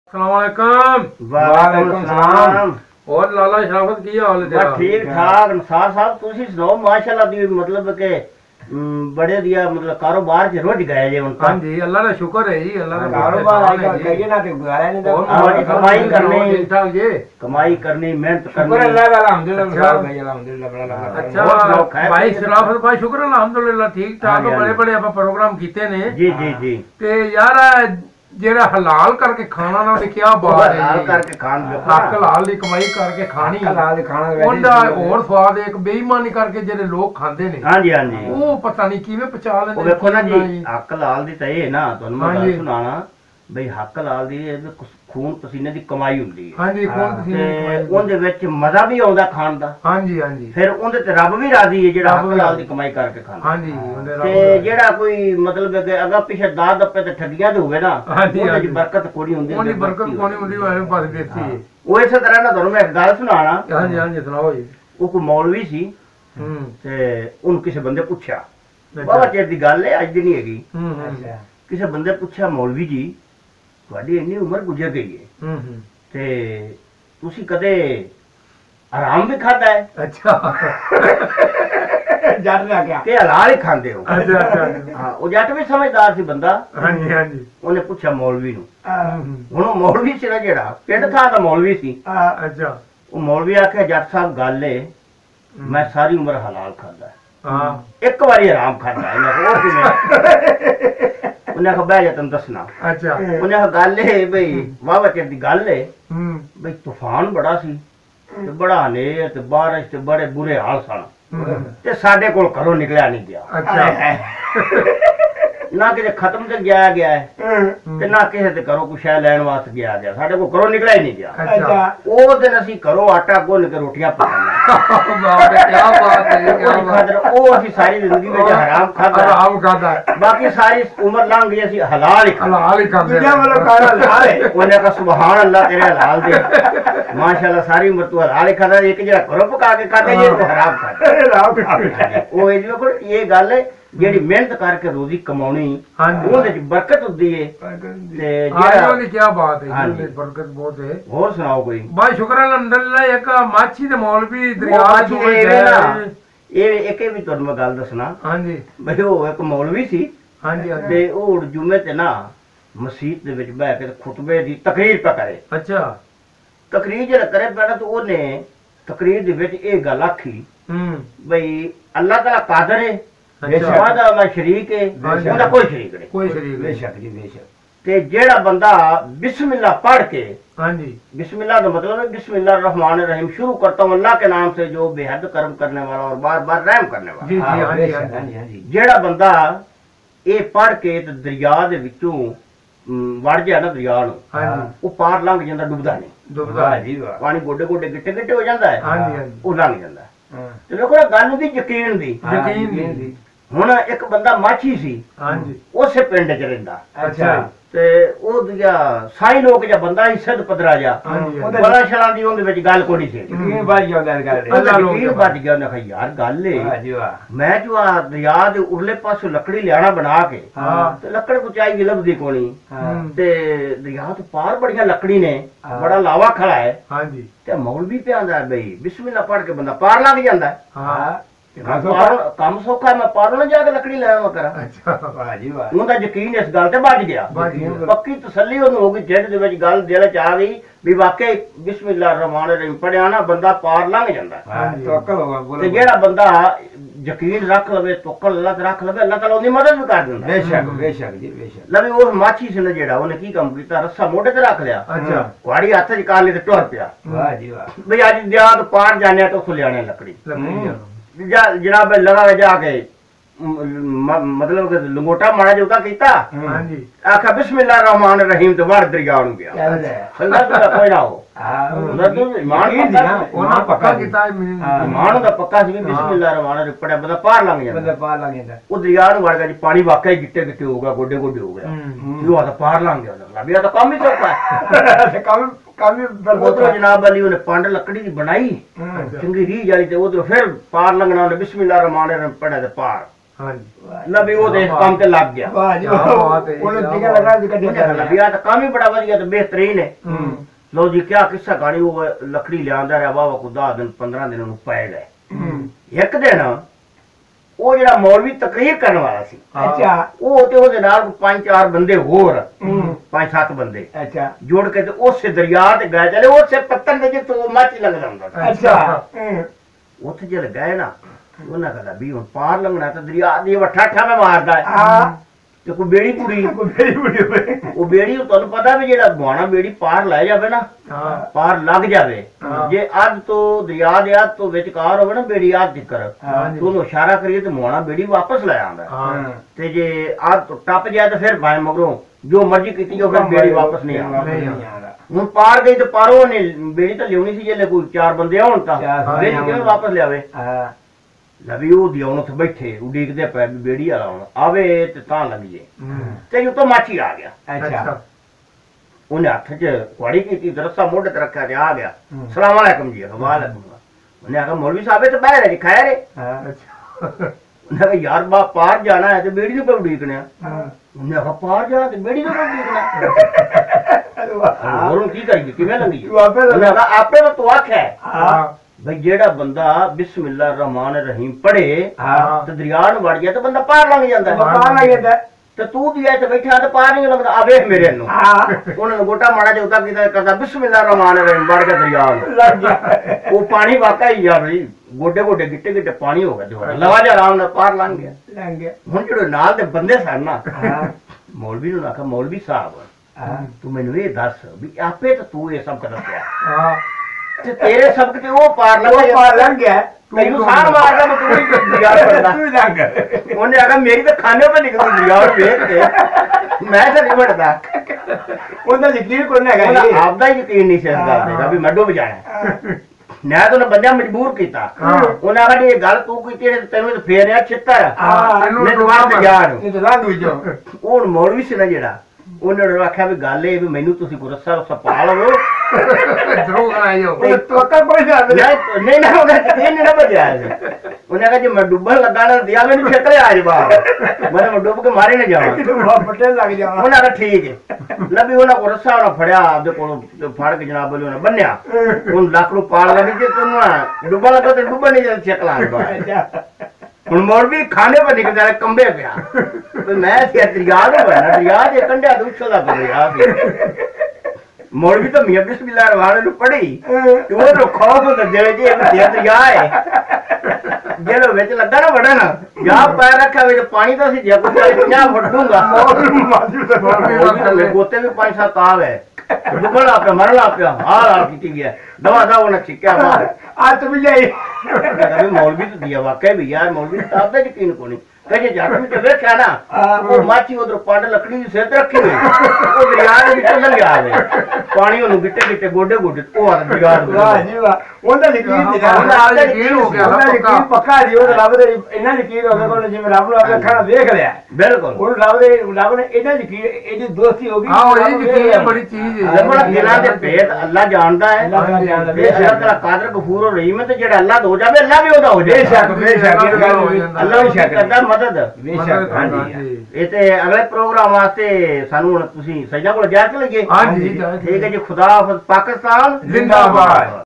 वालेकुम सलाम। और लाला शराफत की हाल है? ठीक ठाक नसार साहब तुसी सुनाओ माशाल्लाह दी मतलब के बड़े दिया मतलब कारोबार च रुझ गए जे हुन। हां जी अल्लाह का शुक्र है जी। अल्लाह का कारोबार आएगा कहिए ना कि गुजारा नहीं दा कमाई करनी ठीक ठाक जी कमाई करनी मेहनत करनी शुक्र अल्लाह का अल्हम्दुलिल्लाह भाई अल्हम्दुलिल्लाह बड़ा लगा। अच्छा भाई शराफत भाई शुक्र अल्हम्दुलिल्लाह ठीक ठाक बड़े बड़े आप प्रोग्राम कीते ने जी जी जी ते यार जेड़ा हलाल करके खाना ना क्या बात है हलाल करके खान हक हलाल दी कमाई करके खानी हलाल दी खाना ओंदा और स्वाद एक बेईमानी करके जेड़े लोग खांदे ने हां जी हां जी वो पता नहीं किवें पचा लेंदे। ओ देखो ना जी हक हलाल दी ते ना तुहानू मैं गल सुनाना बई हक हलाल दी खून पसीने दी कमाई हुंदी है। हां जी खून पसीने दी कमाई ओंदे विच मजा भी आउंदा खान दा। हां जी फिर ओंदे ते रब भी राजी है जेड़ा हक हलाल दी कमाई करके खांदा। हां जी ओंदे रब ते जेड़ा कोई मतलब कि अगा पीछे दाद दप्पे ते ठगियां दे होवे ना ओंदे च बरकत कोनी हुंदी ओंदी बरकत कोनी हुंदी ओए बस देसी है ओ इस तरह ना तुहानू मैं एक गल सुनाना। हां जी सुनाओ जी। ओ कोई मौलवी सी ते ओनु किसे बंदे पुछया बाबा चेर दी गल है अज दी नहीं हैगी। अच्छा किसे बंदे पुछया मौलवी जी ਤੁਹਾਡੀ ਇੰਨੀ ਉਮਰ ਗੁਜ਼ਰ ਗਈ ਹੈ ਤੇ ਤੁਸੀਂ ਕਦੇ ਆਰਾਮ ਵੀ ਖਾਦਾ ਹੈ? ਅੱਛਾ ਜੱਟ ਦਾ ਕਿਹਾ ਕਿ ਹਲਾਲ ਹੀ ਖਾਂਦੇ ਹੋ। ਅੱਛਾ ਅੱਛਾ ਹਾਂ ਉਹ ਜੱਟ ਵੀ ਸਮਝਦਾਰ ਸੀ ਬੰਦਾ। ਹਾਂਜੀ ਹਾਂਜੀ ਉਹਨੇ ਪੁੱਛਿਆ ਮੌਲਵੀ ਨੂੰ ਹੁਣ ਉਹ ਮੌਲਵੀ ਸੀ ਨਾ ਜਿਹੜਾ ਪਿੰਡ ਥਾਂ ਦਾ ਮੌਲਵੀ ਸੀ। ਅੱਛਾ ਉਹ ਮੌਲਵੀ ਆਖਿਆ ਜੱਟ ਸਾਹਿਬ ਗੱਲ ਏ ਮੈਂ ਸਾਰੀ ਉਮਰ ਹਲਾਲ ਖਾਦਾ ਹਾਂ ਇੱਕ ਵਾਰੀ ਆਰਾਮ ਖਾਦਾ ਇਹਨਾਂ ਹੋਰ ਕਿਵੇਂ उन्हें कहा बह जा तेन दसना। अच्छा उन्हें कहा गल है बई वाह चिर दी गल है बई तूफान बड़ा सी ते बड़ा हनेर ते बारिश ते बड़े बुरे हाल सन ते साडे कोल घरों निकलिया नहीं गया। अच्छा ना किते खत्म ते गया है ते ना किसे ते घरों कुछ लैन वास्ते गया साडे कोल घरों निकलिया ही नहीं गया। अच्छा ओ दिन असीं घरों आटा गुन्न के रोटियां पकाईयां क्या बात है क्या खादर ओ असीं सारी जिंदगी विच हराम खादा बाकी सारी उम्र लंघ गई असीं हलाल ही खांदे दुनिया वाला खाना हलाल है। उन्हें कहा सुभान अल्लाह तेरे हलाल दे माशाअल्लाह सारी उम्र तू हलाल ही खादा एक जेड़ा घरों पका के खाता ये तो हराम खादा ओ ए देखो ये गल है जेडी मेहनत करके रोजी कमाउनी ओदे च बरकत हुंदी है ते जेड़ा ओदी क्या बात है ओदे बरकत बहुत है। और सुनाओ कोई भाई शुक्र अल्हम्दुलिल्लाह एक माछी दे मौलवी दरिया दे ना ये एक भी तुहानू मैं गल दसना। हां जी भाई ओ एक मौलवी सी। हां जी ते ओ जुमे ते ना मस्जिद दे विच बैठ के खुतबे दी तकरीर पे करे। अच्छा तकरीर जे करे पे ना तो ओने तकरीर दे विच ए गल आखी भाई अल्लाह ताला कादर है बेशक शरीक है ओदा कोई शरीक नहीं कोई शरीक बेशक जी बेशक ते जेड़ा बंदा बिस्मिल्लाह पढ़ के हां जी बिस्मिल्लाह का मतलब है बिस्मिल्लाह रहमान रहीम शुरू करता हूं अल्लाह के नाम से जो बेहद कर्म करने वाला और बार बार रहम करने वाला। जी जी हां जी जेड़ा बंदा ए पढ़ के ते दरिया दे विचों वड़ जाए ना दरिया नु वो पार लंघ जांदा डुबदा नहीं पानी गोडे गोडे गिट्टे गिट्टे हो जांदा है। हां जी वो लंघ जांदा ते देखो गल दी यकीन दी हुण एक बंदा माछी सी। हां जी उसे पिंड च रहिंदा। अच्छा ते ओ दिया साई लोक जा बंदा ही सिद्ध पदरा जा बड़ा शरां दी ओंदे विच गल कोनी सी यकीन बच जांदा गल यकीन बच गया उन्हें कहा यार गल है मैं जो आ दरिया दे उरले पासों लकड़ी लियाना बना के ते लकड़ पुचाई गी लभदी कोनी ते दरिया तो पार बड़ियां लकड़ी ने बड़ा लावा खड़ा है। हां जी ते मौलवी पे आंदा बई बिस्मिल्लाह पढ़ के बंदा पार लग जांदा। हां काम सौखा है मैं पारों ना जाके लकड़ी ले आवा करा। अच्छा वाह जी वाह उनका यकीन इस गल ते बच गया पक्की तसल्ली ओनू हो गई ढिड दे विच गल दिल च आ गई भी वाकई बिस्मिल्लाह रहमान रहीम पढ़िया ना बंदा पार लंघ जांदा। तवक्कल होगा ते जेड़ा बंदा यकीन रख लवे तवक्कल अल्लाह ते रख लवे अल्लाह ताला ओदी मदद भी कर दिंदा। बेशक बेशक जी बेशक लवे उस माछी से ने जेड़ा ओने की काम कीता रस्सा मोढे ते रख लिया। अच्छा कुआड़ी हाथ च काली ते टुर पिया। वाह जी वाह भई अज दियाद पार जाने तो उस लियाने लकड़ी जनाब लगा जाके मतलब कि लंगोटा मारा जो कीता आखा बिस्मिल्लाह रहमान रहीम तो वार दरिया नु गया अल्लाह दा कोई ना हो ईमान पक्का कीता ईमान दा पक्का सी बिस्मिल्लाह रहमान रहीम पढ़े बंदा पार लंघ जांदा ओ दरिया नु वड़ गया पानी वाकई गिट्टे गिट्टे हो गया गोडे गोडे हो गया यो आ पार लंघ गया अल्लाह ये तो काम ही सौखा है काम उधर जनाब अली उन्हें पंड लकड़ी की बनाई चंगी रीझ वाली ते उधर फिर पार लंघना उन्हें बिस्मिल्लाह रहमान रहीम पढ़े ते पार ਲੈ ਵੀ ਉਹ ਤੇ ਇਸ ਕੰਮ ਤੇ ਲੱਗ ਗਿਆ ਉਹਨੂੰ ਟੀਕਾ ਲਗਾ ਕੇ ਕੱਢਿਆ ਵੀ ਆ ਤਾਂ ਕੰਮ ਹੀ ਬੜਾ ਵਧੀਆ ਤੇ ਬਿਹਤਰੀਨ ਹੈ ਲੋ ਜੀ ਕਿਆ ਕਿੱਸਾ ਕਹਾਣੀ ਉਹ ਲੱਕੜੀ ਲਿਆਂਦਾ ਰਿਹਾ ਵਾਵਾ ਕੋ 10 ਦਿਨ 15 ਦਿਨ ਉਹਨੂੰ ਪੈ ਗਏ ਇੱਕ ਦਿਨ ਉਹ ਜਿਹੜਾ ਮੌਲਵੀ ਤਕਰੀਰ ਕਰਨ ਵਾਲਾ ਸੀ ਉਹ ਤੇ ਉਹਦੇ ਨਾਲ 5-4 ਬੰਦੇ ਹੋਰ 5-7 ਬੰਦੇ ਜੋੜ ਕੇ ਤੇ ਉਸੇ ਦਰਿਆ ਤੇ ਗਏ ਚਲੇ ਉਸੇ ਪੱਤਨ ਦੇ ਜਿੱਥੋਂ ਮਾਚੀ ਲੰਘਦਾ ਹੁੰਦਾ ਸੀ ਉੱਥੇ ਜਦ ਗਏ ਨਾ ਉਹਨਾਂ ਕਹਿੰਦਾ ਵੀ ਹੁਣ ਪਾਰ ਲੰਘਣਾ ਤਾਂ ਦਰਿਆ ਦੀ ਠਾਠਾ ਮੈਂ ਮਾਰਦਾ ਤੇ ਕੋਈ ਬੇੜੀ ਕੁੜੀ ਉਹ ਬੇੜੀ ਤੁਹਾਨੂੰ ਪਤਾ ਵੀ ਜਿਹੜਾ ਗੁਆਣਾ ਬੇੜੀ ਪਾਰ ਲੈ ਜਾਵੇ ਨਾ ਪਾਰ ਲੱਗ ਜਾਵੇ ਜੇ ਅੱਧ ਤੋਂ ਦਰਿਆ ਦੇ ਅੱਧ ਤੋਂ ਵਿਚਕਾਰ ਹੋਵੇ ਨਾ ਬੇੜੀ ਅੱਧ ਜ਼ਿਕਰ ਉਹਨੂੰ ਇਸ਼ਾਰਾ ਕਰੀਏ ਤੇ ਮੁਆਣਾ ਬੇੜੀ ਵਾਪਸ ਲੈ ਆਉਂਦਾ ਤੇ ਜੇ ਅੱਧ ਤੋਂ ਟੱਪ ਜਾਏ ਤਾਂ ਫਿਰ ਭਾਵੇਂ ਮਗਰੋਂ ਜੋ ਮਰਜ਼ੀ ਕੀਤੀ ਉਹ ਫਿਰ ਬੇੜੀ ਵਾਪਸ ਨਹੀਂ ਆਉਂਦਾ ਹੁਣ ਪਾਰ ਗਈ ਤੇ ਪਾਰੋਂ ਨੇ ਬੇੜੀ ਤਾਂ ਲਿਆਉਣੀ ਸੀ ਜੇ ਕੋਈ 4 ਬੰਦੇ ਆਉਣ ਤਾਂ ਬੇੜੀ ਕਿਵੇਂ ਵਾਪਸ ਲਿਆਵੇ ਲਵੀ ਉਹ ਦੀ ਉੱਥੇ ਬੈਠੇ ਉਡੀਕਦੇ ਪਏ ਵੀ ਬੇੜੀ ਵਾਲਾ ਹੁਣ ਆਵੇ ਤੇ ਤਾਂ ਲੱਗੇ ਤੇ ਉਤੋਂ ਮਾਛੀ ਆ ਗਿਆ ਉਹਨੇ ਹੱਥ 'ਚ ਕੁਆੜੀ ਕੀਤੀ ਰੱਸਾ ਮੋਢੇ ਤੇ ਰੱਖਿਆ ਤੇ ਆ ਗਿਆ ਸਲਾਮ ਅਲੈਕੁਮ ਜੀ ਵਾਲੇਕੁਮ ਉਹਨੇ ਆਖਿਆ ਮੌਲਵੀ ਸਾਹਿਬ ਤੇ ਬਾਹਰ ਹੈ ਜੀ ਖੈਰ ਹੈ ਉਹਨੇ ਆਖਿਆ ਯਾਰ ਬਾ ਪਾਰ ਜਾਣਾ ਹੈ ਤੇ ਬੇੜੀ ਨੂੰ ਪੇ ਉਡੀਕਣਾ ਉਹਨੇ ਆਖਿਆ ਪਾਰ ਜਾਣਾ ਤੇ ਬੇੜੀ ਨੂੰ ਪੇ ਉਡੀਕਣਾ ਹੋਰ ਕੀ ਕਰੀਏ ਕਿਵੇਂ ਲੰਗੀ ਉਹਨੇ ਆਖਿਆ ਆਪੇ ਤਾਂ ਤੂੰ ਆਖਿਆ भाई जेड़ा बंदा बिस्मिल्लाह रहमान रहीम पढ़े तो दरिया में वड़ गया तो बंदा पार लंघ जाता तो तू भी ऐसे बैठा तो पार नहीं लगता आ वेख मेरे नु उन्होंने गोटा माड़ा जो उता कीता करदा बिस्मिल्लाह रहमान रहीम वड़ गया दरिया में लग गया वो पानी वाकई यार भाई गोडे गोडे गिट्टे गिट्टे पानी हो गया लवा जा आराम नाल पार लंघ गया हुन जेड़े नाल दे बंदे सन ना मौलवी नु आखा मौलवी साहब तू मैनू ये दस भी आपे तो तू ये सब कर पिया तेरे सबक ते वो पार लग गया तैनू सार मारदा मैं तू ही दरिया पड़दा तू लंघ ओने आखा मेरी तो खाने पे निकल दरिया देख के मैं तो नहीं बढ़दा ओंदा यकीन कोई नहीं हैगा ये आपदा यकीन नहीं से गल देगा भी मैं डूब जाना मैं तो ने बंदा मजबूर कीता ओने आखा ये गल तू कीती तैनू तो फेरिया छित्तर मैं दोबारा ते जा नहीं तो लंघ जो हुन मौलवी से ना जेड़ा ਉਹਨੇ ਆਖਿਆ ਵੀ ਗੱਲ ਇਹ ਵੀ ਮੈਨੂੰ ਤੁਸੀਂ ਕੋਈ ਰੱਸਾ ਰੁੱਸਾ ਪਾ ਲਵੋ ਦਰੋਗ ਆਇਓ ਤੋਤਾ ਕੋਈ ਨਹੀਂ ਨਾ ਉਹਨੇ ਯਕੀਨ ਨਹੀਂ ਨਾ ਬਚਿਆ ਉਹਨੇ ਆਖਿਆ ਜੇ ਮੈਂ ਡੁੱਬਣ ਲੱਗਾ ਨਾ ਦਿਆ ਮੈਨੂੰ ਛੇਤਰੇ ਆ ਜਾ ਬਾਹਰ ਮੈਂ ਡੁੱਬ ਕੇ ਮਾਰੇ ਨਾ ਜਾਵਾਂ ਪੱਟੇ ਲੱਗ ਜਾਵਾਂ ਉਹਨੇ ਆਖਿਆ ਠੀਕ ਹੈ ਲੱਭੀ ਉਹਨਾਂ ਕੋਲ ਰੱਸਾ ਉਹਨੇ ਫੜਿਆ ਆਪਦੇ ਕੋਲ ਫੜ ਕੇ ਜਨਾਬ ਉਹਨੇ ਬੰਨਿਆ ਹੁਣ ਲੱਕ ਨੂੰ ਪਾਲ ਲੱਗੀ ਜੇ ਤੂੰ ਡੁੱਬਣ ਲੱਗਾ ਤੇ ਡੁੱਬਣ ਨਹੀਂ ਜਾਂਦਾ ਛੇਕ ਲਾਂ ਬਾਹਰ ਹੁਣ ਮੌਲਵੀ ਖਾਣੇ ਪਰ ਨਿਕਲ ਜਾ ਕੰਬੇ ਪਿਆ ਮੈਂ ਦਰਿਆ ਦੇ ਬਣਾ ਦਰਿਆ ਦੇ ਕੰਢਿਆਂ ਤੋਂ ਉੱਛਲਦਾ ਦਰਿਆ ਸੀ ਮੌਲਵੀ ਤਾਂ ਮੀਆਂ ਬਿਸਮਿल्लाह रहमान ਨੂੰ ਪੜ੍ਹੀ ਤੇ ਉਹਨੂੰ ਖੌਫ ਹੁੰਦਾ ਜਿਵੇਂ ਜੇ ਇਹ ਦਰਿਆ ਹੈ ਜਦੋਂ ਵਿੱਚ ਲੱਗਾ ਨਾ ਵੜਨ ਜਾਂ ਪੈਰ ਰੱਖਿਆ ਵਿੱਚ ਪਾਣੀ ਤਾਂ ਸੀ ਜੇ ਕੋਈ 50 ਫੁੱਟ ਡੂੰਗਾ ਗੋਤੇ ਵੀ 5-7 ਆ ਗਏ ਡੁੱਬਣ ਪਿਆ ਮਰਨ ਲੱਗ ਪਿਆ ਹਾਲ ਕੀਤੀ ਗਿਆ ਦਵਾ ਦਾ ਉਹਨੇ ਛਿੱਕਿਆ ਬਾਹਰ ਆ ਤੂੰ ਵੀ ਜਾਈ मौलवी तो दिया वाकई भी यार मौलवी साहब का यकीन को नहीं कहे जट में चले क्या ना वो माची उधर पंड लकड़ी की सिर रखी हुई वो दरिया के बीच लग गया है पानी ओनु गिट्टे गिट्टे गोडे गोडे ओ दरिया वाह जी वाह ओंदा यकीन हो गया यकीन पक्का जी ओ रब दे इन्ना यकीन हो गया जिवें रब नु अपना खाना देख लिया बिल्कुल ओ रब ने इन्ना यकीन एडी दोस्ती हो गई हां ये यकीन बड़ी चीज है जब दिला दे भेद अल्लाह जानदा है अल्लाह ताला कादर गफूर और रहीम है तो जेड़ा अल्लाह हो जावे अल्लाह भी ओदा हो जाए बेशक अल्लाह भी करदा मदद बेशक हां जी ये ते अगले प्रोग्राम वास्ते सानू तुसी सजना कोल जा के लगे हां जी ठीक है जी खुदा हाफिज पाकिस्तान जिंदाबाद।